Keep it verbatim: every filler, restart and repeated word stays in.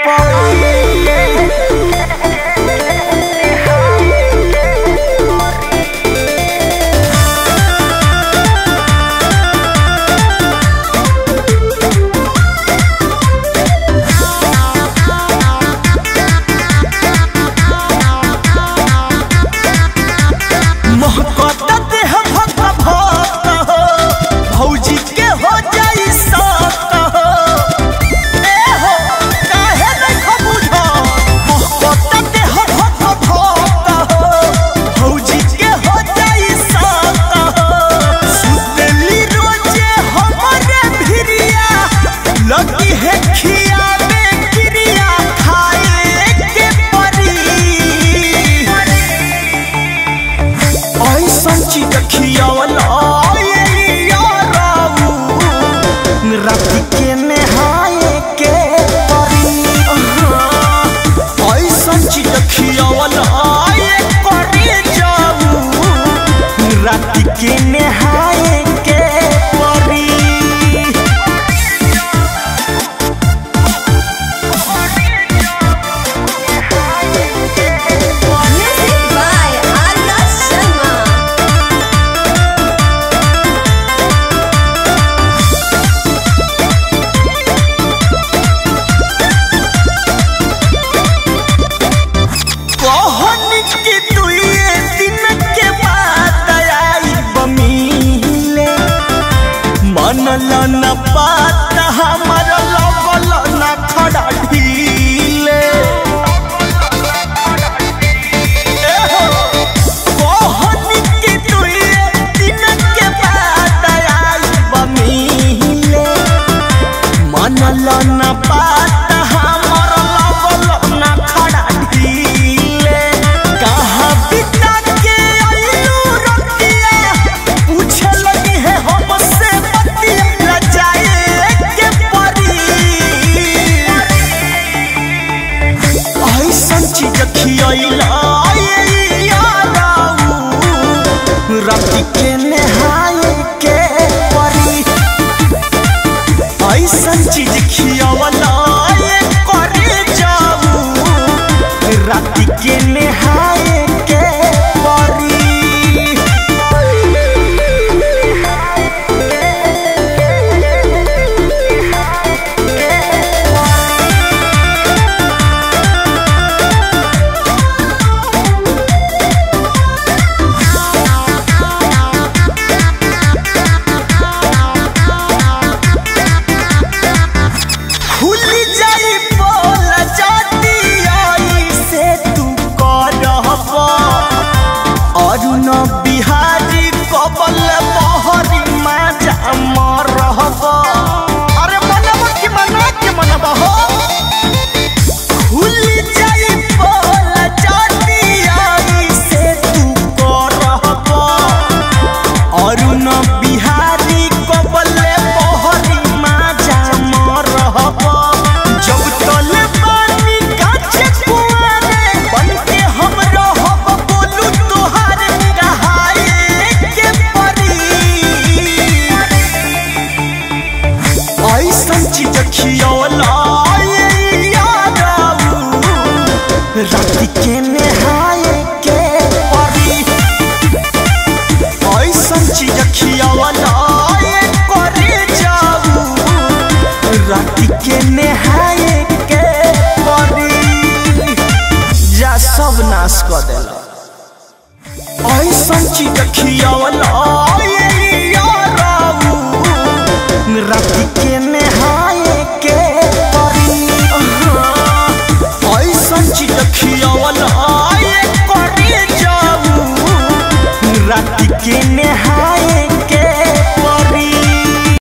न पाता हमारा लगल न खड़ा ढीले कोहनी की दुए दिन के बाद आई बमीले मनल न पाता हमारा लगल न खड़ा ढीले कहाँ बिता के आयु रतिया पूछे लगी है हमसे राती के नहाए के परी ऐसन चीज खियावला करे जाऊ राती के नहाए के परी बिहारी कबल बहरी माजा मरहब अरे मनब की मना के मनब हो खुल जाई बोल जाती से तू करहब और न बिहारी कबल बहरी माजा मरहब जब तल पानी काचे कुआरे बन के हम रहब बोलू तोहार राती के नहाए के परी ऐसन चीज खियावला करे जाऊ राती के नहाए के परी जा सब नाश कर देला ऐसन चीज खियावला राती